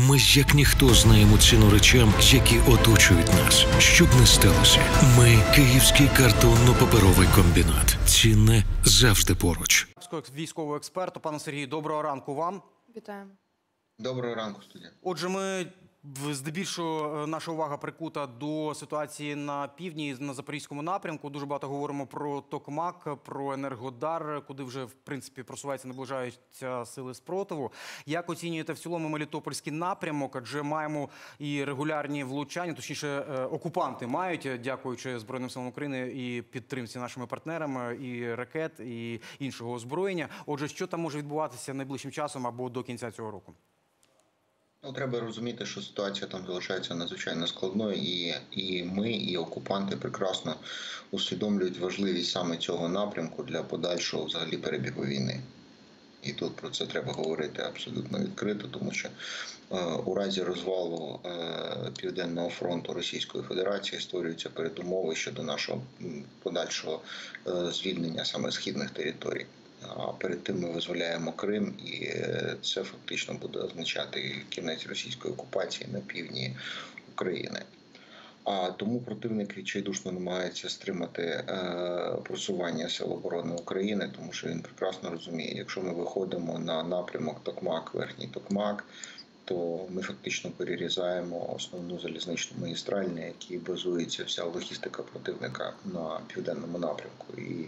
Ми як ніхто знаємо ціну речам, які оточують нас. Щоб не сталося, ми – Київський картонно-паперовий комбінат. Цінне завжди поруч. Військового експерту, пане Сергію, доброго ранку вам. Вітаємо. Доброго ранку, студія. Отже, ми здебільшого наша увага прикута до ситуації на півдні, на Запорізькому напрямку. Дуже багато говоримо про Токмак, про Енергодар, куди вже, в принципі, просуваються, наближаються сили спротиву. Як оцінюєте в цілому Мелітопольський напрямок? Адже маємо і регулярні влучання, точніше, окупанти мають, дякуючи Збройним силам України і підтримці нашими партнерами, і ракет, і іншого озброєння. Отже, що там може відбуватися найближчим часом або до кінця цього року? Треба розуміти, що ситуація там залишається надзвичайно складною, і ми, і окупанти прекрасно усвідомлюють важливість саме цього напрямку для подальшого взагалі перебігу війни. І тут про це треба говорити абсолютно відкрито, тому що у разі розвалу Південного фронту Російської Федерації створюються передумови щодо нашого подальшого звільнення саме східних територій. А перед тим ми визволяємо Крим, і це фактично буде означати кінець російської окупації на півдні України. А тому противник відчайдушно намагається стримати просування Сил оборони України, тому що він прекрасно розуміє, якщо ми виходимо на напрямок Токмак, Верхній Токмак, то ми фактично перерізаємо основну залізничну магістраль, на якій базується вся логістика противника на південному напрямку. І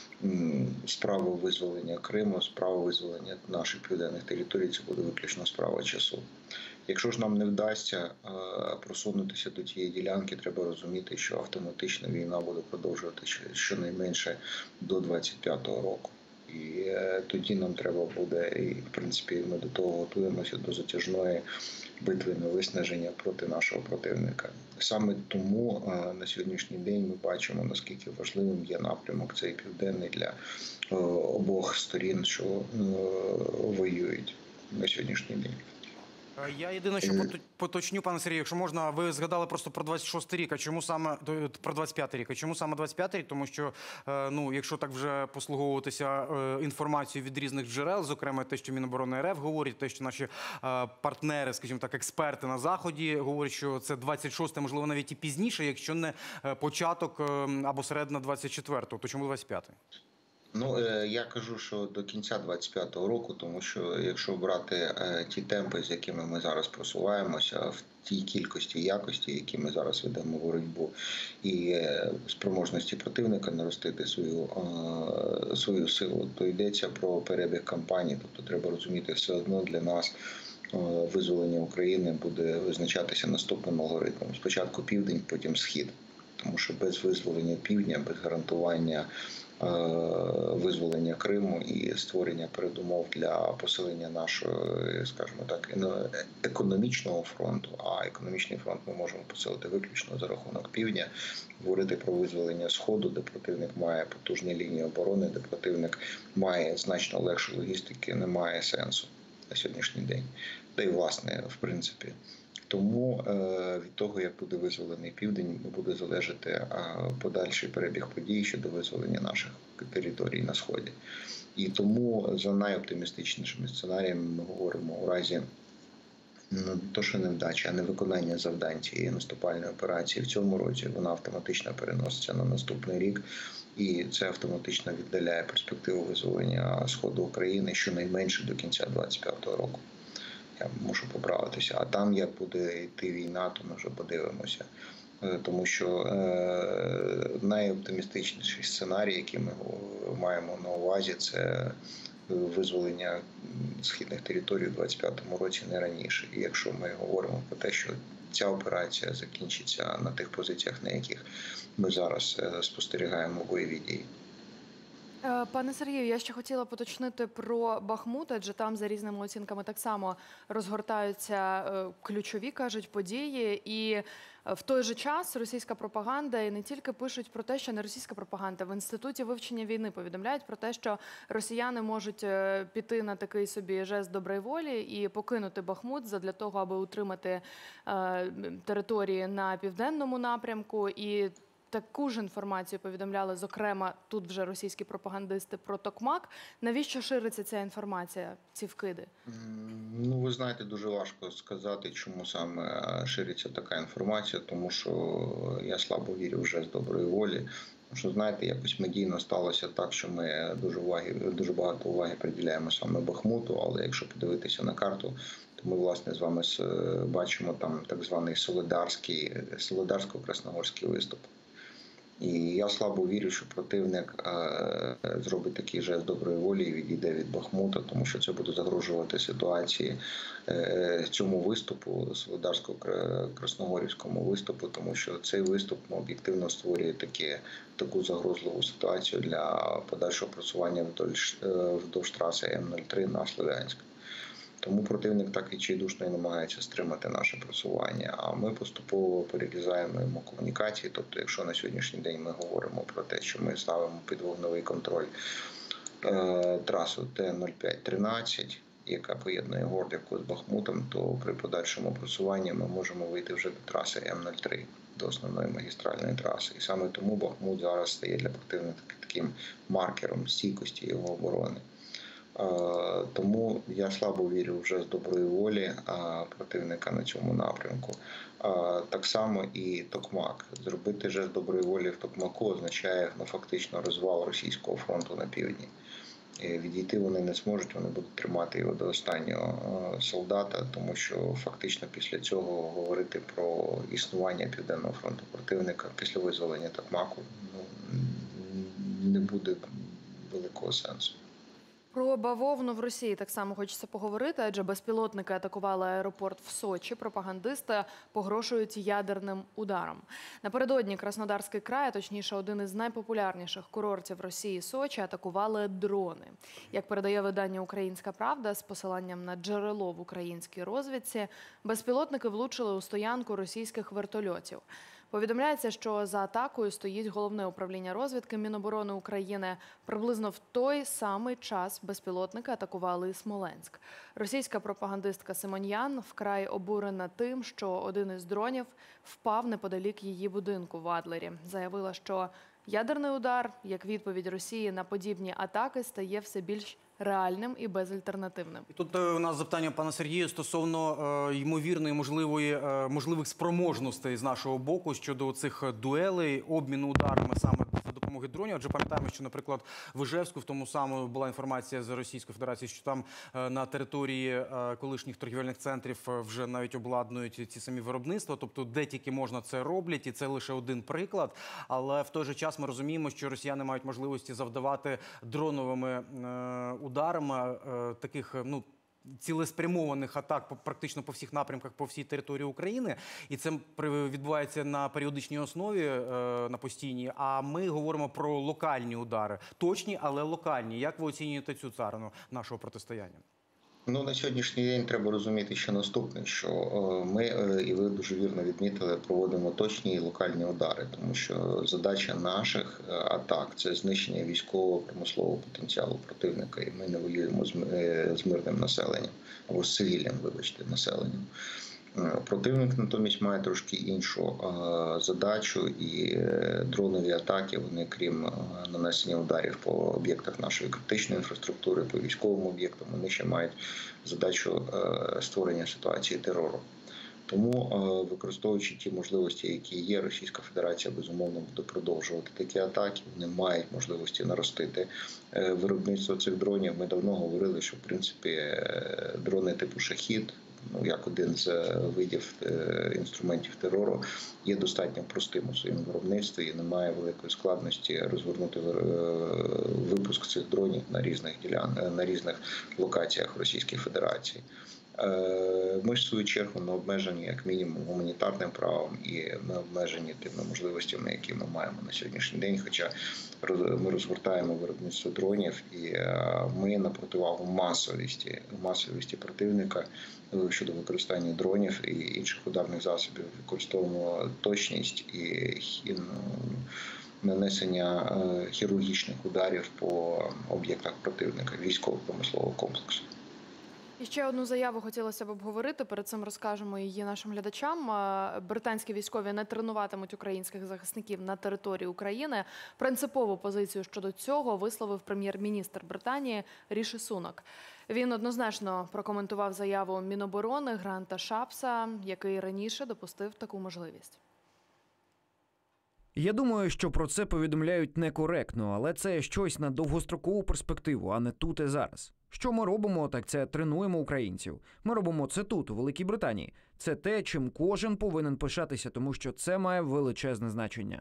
справа визволення Криму, справа визволення наших південних територій – це буде виключно справа часу. Якщо ж нам не вдасться просунутися до тієї ділянки, треба розуміти, що автоматично війна буде продовжуватися щонайменше до 25-го року. І тоді нам треба буде, і в принципі ми до того готуємося, до затяжної битви на виснаження проти нашого противника. Саме тому на сьогоднішній день ми бачимо, наскільки важливим є напрямок цей південний для обох сторін, що воюють на сьогоднішній день. Я єдине, що поточню, пане Сергію, якщо можна, ви згадали просто про 26-й рік, а чому саме, про 25-й рік, а чому саме 25-й рік? Тому що, якщо так вже послуговуватися інформацією від різних джерел, зокрема те, що Міноборони РФ говорить, те, що наші партнери, скажімо так, експерти на Заході говорять, що це 26-й, можливо, навіть і пізніше, якщо не початок або середина 24-го, то чому 25-й? Я кажу, що до кінця 25-го року, тому що якщо брати ті темпи, з якими ми зараз просуваємося, в тій кількості і якості, які ми зараз ведемо боротьбу, і спроможності противника наростити свою силу, то йдеться про перебіг кампанії. Тобто треба розуміти, все одно для нас визволення України буде визначатися наступним алгоритмом. Спочатку південь, потім схід. Тому що без визволення півдня, без гарантування визволення Криму і створення передумов для посилення нашого, скажімо так, економічного фронту, а економічний фронт ми можемо посилити виключно за рахунок півдня, говорити про визволення Сходу, де противник має потужні лінії оборони, де противник має значно легшу логістики, немає сенсу на сьогоднішній день. Та й власне, в принципі. Тому від того, як буде визволений південь, буде залежати подальший перебіг подій щодо визволення наших територій на Сході. І тому за найоптимістичнішими сценаріями ми говоримо у разі не то, що невдачі, а невиконання завдань цієї наступальної операції в цьому році, вона автоматично переноситься на наступний рік. І це автоматично віддаляє перспективу визволення Сходу України щонайменше до кінця 25-го року. Я можу поправитися. А там, як буде йти війна, то ми вже подивимося. Тому що найоптимістичніший сценарій, який ми маємо на увазі, це визволення східних територій у 25-му році, не раніше. І якщо ми говоримо про те, що ця операція закінчиться на тих позиціях, на яких ми зараз спостерігаємо бойові дії. Пане Сергію, я ще хотіла поточнити про Бахмут, адже там за різними оцінками так само розгортаються ключові, кажуть, події. І в той же час російська пропаганда, і не тільки пишуть про те, що не російська пропаганда, в Інституті вивчення війни повідомляють про те, що росіяни можуть піти на такий собі жест доброї волі і покинути Бахмут задля того, аби утримати території на південному напрямку. І таку ж інформацію повідомляли, зокрема, тут вже російські пропагандисти про Токмак. Навіщо шириться ця інформація, ці вкиди? Ну, ви знаєте, дуже важко сказати, чому саме шириться така інформація, тому що я слабо вірю вже з доброї волі. Тому що, знаєте, якось медійно сталося так, що ми дуже багато уваги приділяємо саме Бахмуту, але якщо подивитися на карту, то ми, власне, з вами бачимо там так званий Солидарсько-Красногорський виступ. І я слабо вірю, що противник зробить такий жест доброї волі і відійде від Бахмута, тому що це буде загрожувати ситуації цьому виступу, Солидарсько-Красногорівському виступу, тому що цей виступ об'єктивно створює таку загрозливу ситуацію для подальшого просування вздовж траси М-03 на Слов'янськ. Тому противник так відчайдушно і намагається стримати наше просування, а ми поступово перерізаємо йому комунікації. Тобто, якщо на сьогоднішній день ми говоримо про те, що ми ставимо під вогневий контроль трасу Т-05-13, яка поєднує Горлівку з Бахмутом, то при подальшому просуванні ми можемо вийти вже до траси М-03, до основної магістральної траси. І саме тому Бахмут зараз стає для противника таким маркером стійкості його оборони. Тому я слабо вірю вже з доброї волі противника на цьому напрямку. Так само і Токмак. Зробити жест доброї волі в Токмаку означає фактично розвал російського фронту на півдні. Відійти вони не зможуть, вони будуть тримати його до останнього солдата, тому що фактично після цього говорити про існування Південного фронту противника після визволення Токмаку не буде великого сенсу. Про бавовну в Росії так само хочеться поговорити, адже безпілотники атакували аеропорт в Сочі. Пропагандисти погрожують ядерним ударом. Напередодні Краснодарський край, а точніше один із найпопулярніших курортів Росії – Сочі, атакували дрони. Як передає видання «Українська правда» з посиланням на джерело в українській розвідці, безпілотники влучили у стоянку російських вертольотів. Повідомляється, що за атакою стоїть Головне управління розвідки Міноборони України. Приблизно в той самий час безпілотники атакували і Смоленськ. Російська пропагандистка Симоньян вкрай обурена тим, що один із дронів впав неподалік її будинку в Адлері. Заявила, що ядерний удар, як відповідь Росії на подібні атаки, стає все більш реальним і безальтернативним. І тут у нас запитання пана Сергія стосовно ймовірної можливих спроможностей з нашого боку щодо цих дуелей, обміну ударами саме за допомогою дронів. Адже пам'ятаємо, що, наприклад, в Ижевську в тому самому була інформація з Російської Федерації, що там на території колишніх торгівельних центрів вже навіть обладнують ці самі виробництва. Тобто, де тільки можна це роблять, і це лише один приклад. Але в той же час ми розуміємо, що росіяни мають можливості завдавати дроновими ударами таких, цілеспрямованих атак практично по всіх напрямках, по всій території України. І це відбувається на періодичній основі, на постійній. А ми говоримо про локальні удари. Точні, але локальні. Як ви оцінюєте цю царину нашого протистояння? На сьогоднішній день треба розуміти ще наступне, що ми, і ви дуже вірно відмітили, проводимо точні і локальні удари, тому що задача наших атак – це знищення військового промислового потенціалу противника, і ми не воюємо з мирним населенням, або з цивільним, населенням. Противник натомість має трошки іншу задачу, і дронові атаки, вони, крім нанесення ударів по об'єктах нашої критичної інфраструктури, по військовим об'єктам, вони ще мають задачу створення ситуації терору. Тому, використовуючи ті можливості, які є, Російська Федерація, безумовно, буде продовжувати такі атаки. Вони мають можливості наростити виробництво цих дронів. Ми давно говорили, що, в принципі, дрони типу «Шахід», як один з видів інструментів терору, є достатньо простим у своєму виробництві і немає великої складності розгорнути випуск цих дронів на різних локаціях Російської Федерації. Ми ж, в свою чергу, ми обмежені як мінімум гуманітарним правом і ми обмежені тими можливостями, які ми маємо на сьогоднішній день. Хоча ми розгортаємо виробництво дронів, і ми на противагу масовості противника щодо використання дронів і інших ударних засобів використовуємо точність і нанесення хірургічних ударів по об'єктах противника військово-промислового комплексу. І ще одну заяву хотілося б обговорити, перед цим розкажемо її нашим глядачам. Британські військові не тренуватимуть українських захисників на території України. Принципову позицію щодо цього висловив прем'єр-міністр Британії Ріші Сунак. Він однозначно прокоментував заяву Міноборони Гранта Шапса, який раніше допустив таку можливість. Я думаю, що про це повідомляють некоректно, але це щось на довгострокову перспективу, а не тут і зараз. Що ми робимо, так це тренуємо українців. Ми робимо це тут, у Великій Британії. Це те, чим кожен повинен пишатися, тому що це має величезне значення.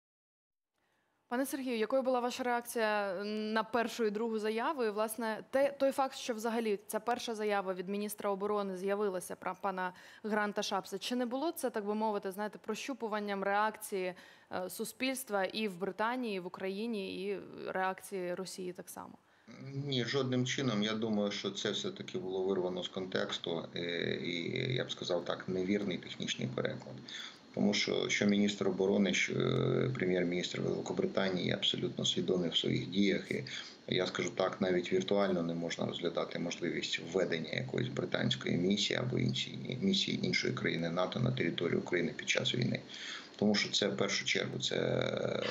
Пане Сергію, якою була ваша реакція на першу і другу заяву? І, власне, той факт, що взагалі ця перша заява від міністра оборони з'явилася про пана Гранта Шапса, чи не було це, так би мовити, знаєте, прощупуванням реакції суспільства і в Британії, і в Україні, і реакції Росії так само? Ні, жодним чином. Я думаю, що це все-таки було вирвано з контексту і, я б сказав так, невірний технічний переклад. Тому що міністр оборони, що прем'єр-міністр Великобританії абсолютно свідомі в своїх діях. І я скажу так, навіть віртуально не можна розглядати можливість введення якоїсь британської місії або місії іншої країни НАТО на територію України під час війни. Тому що це в першу чергу це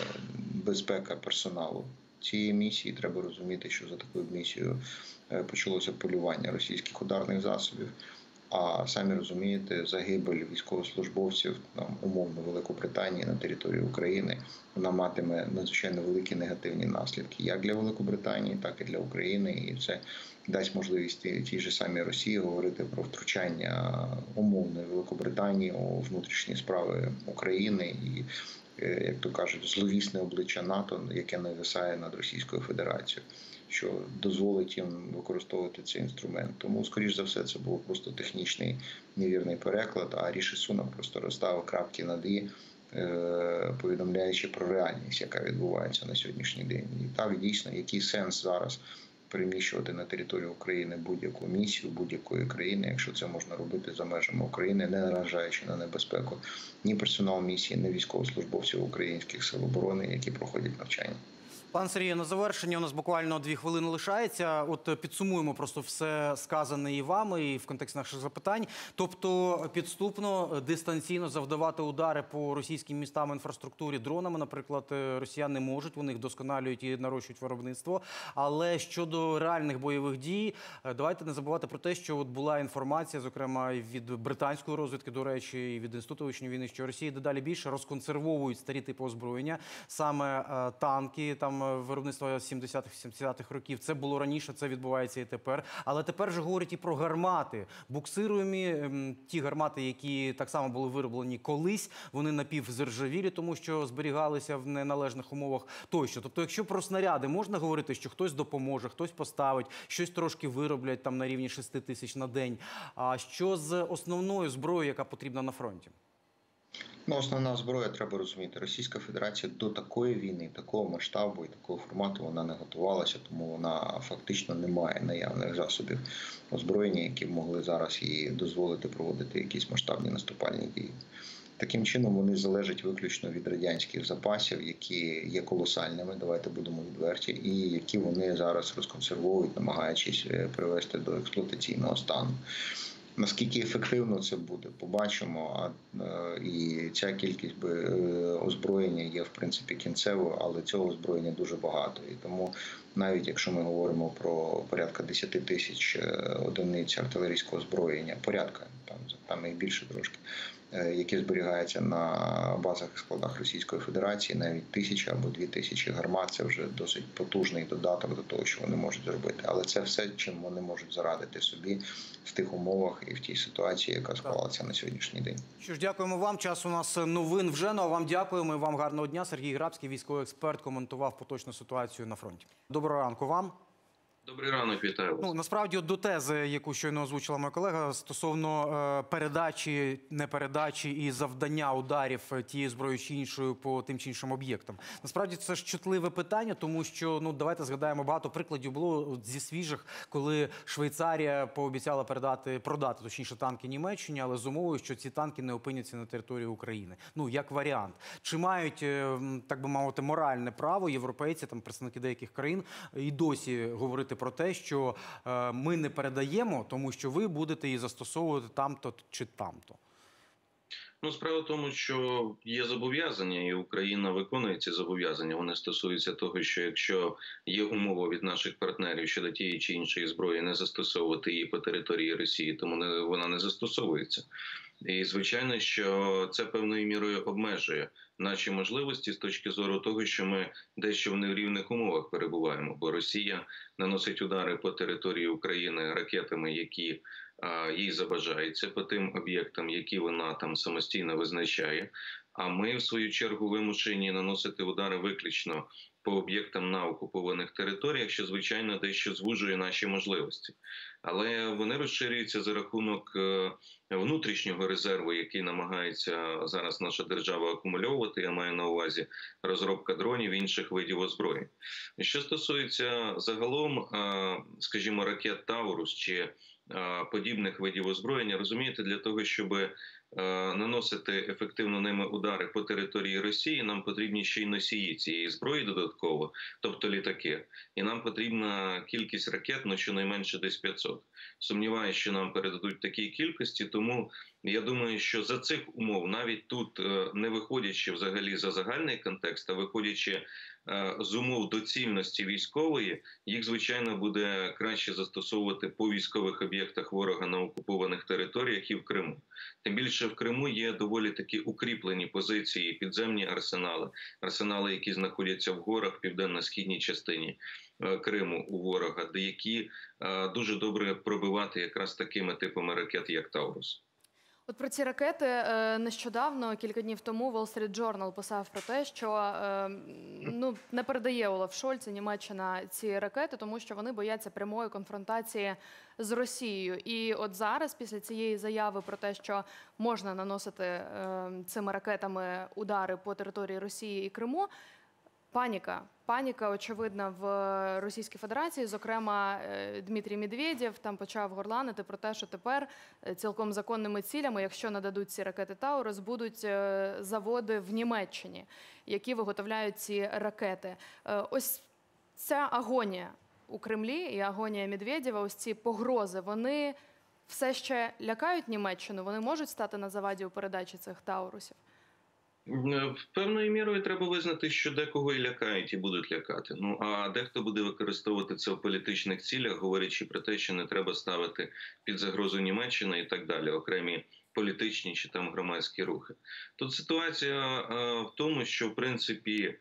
безпека персоналу цієї місії. Треба розуміти, що за такою місією почалося полювання російських ударних засобів. А самі розумієте, загибель військовослужбовців, умовно, Великобританії на території України, вона матиме надзвичайно великі негативні наслідки як для Великобританії, так і для України. І це дасть можливість тій же самій Росії говорити про втручання умовної Великобританії у внутрішні справи України і, як то кажуть, зловісне обличчя НАТО, яке нависає над Російською Федерацією, що дозволить їм використовувати цей інструмент. Тому, скоріш за все, це був просто технічний невірний переклад, а Ріші Сунак просто розставив крапки над «і», повідомляючи про реальність, яка відбувається на сьогоднішній день. І так, дійсно, який сенс зараз переміщувати на територію України будь-яку місію будь-якої країни, якщо це можна робити за межами України, не наражаючи на небезпеку ні персонал місії, ні військовослужбовців українських сил оборони, які проходять навчання. Пан Сергію, на завершення у нас буквально 2 хвилини лишається. От підсумуємо просто все сказане і вами, і в контексті наших запитань. Тобто підступно, дистанційно завдавати удари по російським містам, інфраструктурі дронами, наприклад, росіяни можуть, вони їх досконалюють і нарощують виробництво. Але щодо реальних бойових дій, давайте не забувати про те, що от була інформація, зокрема від британської розвідки, до речі, і від Інституту вивчення війни, що Росія дедалі більше розконсервовують старі типи озброєння, саме танки, там виробництва 70-х років. Це було раніше, це відбувається і тепер. Але тепер вже говорять і про гармати. Буксируємі, ті гармати, які так само були вироблені колись, вони напівзаржавілі, тому що зберігалися в неналежних умовах тощо. Тобто, якщо про снаряди можна говорити, що хтось допоможе, хтось поставить, щось трошки вироблять там на рівні 6 тисяч на день. А що з основною зброєю, яка потрібна на фронті? Основна зброя, треба розуміти, Російська Федерація до такої війни, такого масштабу і такого формату вона не готувалася, тому вона фактично не має наявних засобів озброєння, які б могли зараз їй дозволити проводити якісь масштабні наступальні дії. Таким чином вони залежать виключно від радянських запасів, які є колосальними, давайте будемо відверті, і які вони зараз розконсервують, намагаючись привести до експлуатаційного стану. Наскільки ефективно це буде, побачимо. І ця кількість озброєння є, в принципі, кінцевою, але цього озброєння дуже багато. І тому навіть якщо ми говоримо про порядка 10 тисяч одиниць артилерійського озброєння, там і більше трошки, які зберігаються на базах і складах Російської Федерації, навіть 1000 або 2000 гармат – це вже досить потужний додаток до того, що вони можуть зробити. Але це все, чим вони можуть зарадити собі в тих умовах і в тій ситуації, яка склалася на сьогоднішній день. Що ж, дякуємо вам. Час у нас новин вже, ну а вам дякуємо і вам гарного дня. Сергій Грабський, військовий експерт, коментував поточну ситуацію на фронті. Доброго ранку вам. Добрий ранок, вітаю вас. Насправді, до тези, яку щойно озвучила моя колега, стосовно передачі, непередачі і завдання ударів тією зброєю чи іншою по тим чи іншим об'єктам. Насправді, це ж чутливе питання, тому що, давайте згадаємо, багато прикладів було зі свіжих, коли Швейцарія пообіцяла продати, точніше, танки Німеччині, але з умовою, що ці танки не опиняться на території України. Як варіант. Чи мають, так би мовити, моральне право європейці, там представники деяких країн, і досі говорити про те, що ми не передаємо, тому що ви будете її застосовувати там-то чи там-то? Ну, справа в тому, що є зобов'язання, і Україна виконує ці зобов'язання. Вони стосуються того, що якщо є умова від наших партнерів щодо тієї чи іншої зброї не застосовувати її по території Росії, тому вона не застосовується. І, звичайно, що це певною мірою обмежує наші можливості з точки зору того, що ми дещо в нерівних умовах перебуваємо, бо Росія наносить удари по території України ракетами, які їй забажається, по тим об'єктам, які вона там самостійно визначає. А ми, в свою чергу, вимушені наносити удари виключно по об'єктам на окупованих територіях, що, звичайно, дещо звужує наші можливості. Але вони розширюються за рахунок внутрішнього резерву, який намагається зараз наша держава акумульовувати. Я маю на увазі розробка дронів і інших видів озброєнь. Що стосується загалом, скажімо, ракет «Таурус» чи подібних видів озброєння, розумієте, для того, щоб наносити ефективно ними удари по території Росії, нам потрібні ще й носії цієї зброї додатково, тобто літаки. І нам потрібна кількість ракет, ну щонайменше десь 500. Сумніваюся, що нам передадуть такі кількості, тому я думаю, що за цих умов, навіть тут не виходячи взагалі за загальний контекст, а виходячи з умов доцільності військової, їх, звичайно, буде краще застосовувати по військових об'єктах ворога на окупованих територіях і в Криму. Тим більше в Криму є доволі такі укріплені позиції, підземні арсенали, які знаходяться в горах в південно-східній частині Криму у ворога, де які дуже добре пробивати якраз такими типами ракет, як «Таурус». От про ці ракети нещодавно, кілька днів тому, Wall Street Journal писав про те, що не передає Олаф Шольц і Німеччина ці ракети, тому що вони бояться прямої конфронтації з Росією. І от зараз, після цієї заяви про те, що можна наносити цими ракетами удари по території Росії і Криму, Паніка, очевидна, в Російській Федерації. Зокрема, Дмитрій Медведєв там почав горланити про те, що тепер цілком законними цілями, якщо нададуть ці ракети «Таурус», будуть заводи в Німеччині, які виготовляють ці ракети. Ось ця агонія у Кремлі і агонія Медведєва, ось ці погрози, вони все ще лякають Німеччину? Вони можуть стати на заваді у передачі цих «Таурусів»? Певною мірою треба визнати, що декого і лякають, і будуть лякати. Ну, а дехто буде використовувати це в політичних цілях, говорячи про те, що не треба ставити під загрозу Німеччину і так далі, окремі політичні чи там громадські рухи. Тут ситуація в тому, що, в принципі,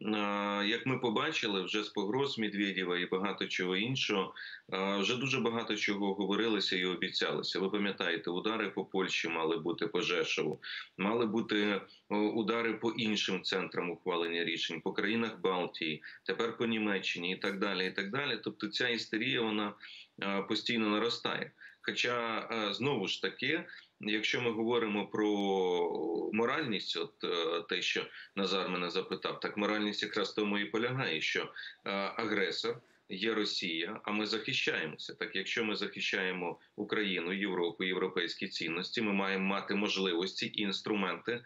як ми побачили, вже з погроз Медведєва і багато чого іншого, вже дуже багато чого говорилося і обіцялося. Ви пам'ятаєте, удари по Польщі мали бути, по Жешову, мали бути удари по іншим центрам ухвалення рішень, по країнах Балтії, тепер по Німеччині і так далі, і так далі. Тобто ця істерія, вона постійно наростає. Хоча, знову ж таки, якщо ми говоримо про моральність, от те, що Назар мене запитав, так моральність якраз в тому і полягає, що агресор є Росія, а ми захищаємося. Так якщо ми захищаємо Україну, Європу, європейські цінності, ми маємо мати можливості і інструменти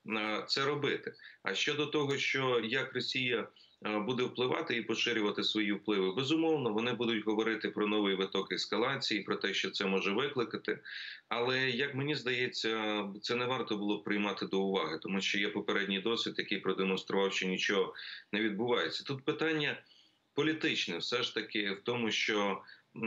це робити. А щодо того, що як Росія буде впливати і поширювати свої впливи, безумовно, вони будуть говорити про новий виток ескалації, про те, що це може викликати. Але, як мені здається, це не варто було б приймати до уваги, тому що є попередній досвід, який продемонстрував, що нічого не відбувається. Тут питання політичне все ж таки в тому, що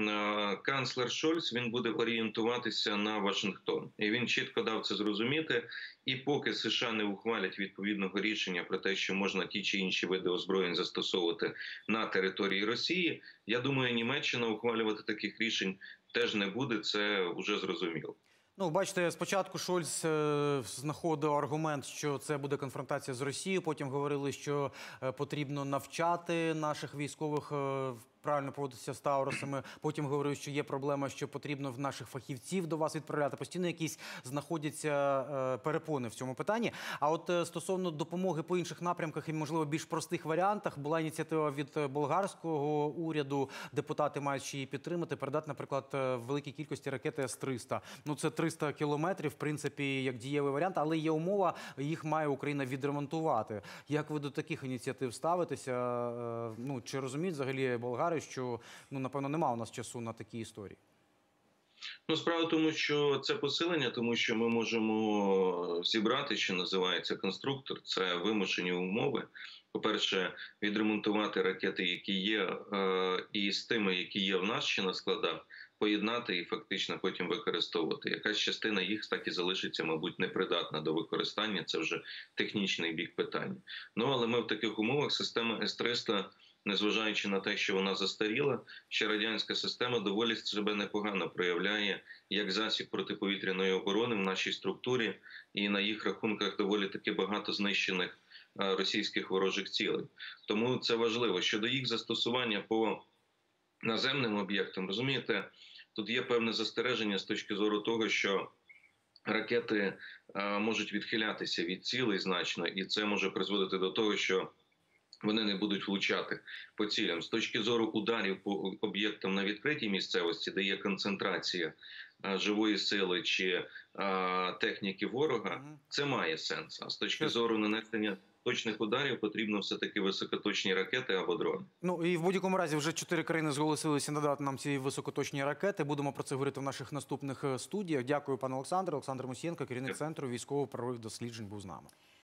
канцлер Шольц, він буде орієнтуватися на Вашингтон. І він чітко дав це зрозуміти. І поки США не ухвалять відповідного рішення про те, що можна ті чи інші види озброєнь застосовувати на території Росії, я думаю, Німеччина ухвалювати таких рішень теж не буде, це вже зрозуміло. Ну, бачите, спочатку Шольц знаходив аргумент, що це буде конфронтація з Росією, потім говорили, що потрібно навчати наших військових правильно поводитися з «Таурусами», потім говорили, що є проблема, що потрібно в наших фахівців до вас відправляти. Постійно якісь знаходяться перепони в цьому питанні. А от стосовно допомоги по інших напрямках і, можливо, більш простих варіантах, була ініціатива від болгарського уряду, депутати мають ще її підтримати, передати, наприклад, в великій кількості ракети С-300. Ну, це 300 кілометрів, в принципі, як дієвий варіант, але є умова, їх має Україна відремонтувати. Як ви до таких ініціатив ставитеся? Ну, чи розуміють взагалі болгари, удари, що, ну, напевно, нема у нас часу на такі історії. Ну, справа в тому, що це посилення, тому що ми можемо зібрати, що називається конструктор, це вимушені умови. По-перше, відремонтувати ракети, які є, і з тими, які є в нас ще на складах, поєднати і фактично потім використовувати. Якась частина їх так і залишиться, мабуть, непридатна до використання, це вже технічний бік питання. Ну, але ми в таких умовах, система С-300, незважаючи на те, що вона застаріла, ще радянська система доволі себе непогано проявляє як засіб протиповітряної оборони в нашій структурі, і на їх рахунках доволі таки багато знищених російських ворожих цілей. Тому це важливо. Щодо їх застосування по наземним об'єктам, розумієте, тут є певне застереження з точки зору того, що ракети можуть відхилятися від цілей значно, і це може призводити до того, що вони не будуть влучати по цілям. З точки зору ударів по об'єктам на відкритій місцевості, де є концентрація живої сили чи техніки ворога, це має сенс. А з точки зору нанесення точних ударів потрібно все-таки високоточні ракети або дрони. Ну і в будь-якому разі вже 4 країни зголосилися надати нам ці високоточні ракети. Будемо про це говорити в наших наступних студіях. Дякую, пане Олександре. Олександр Мусієнко, керівник Центру військово-правових досліджень, був з нами.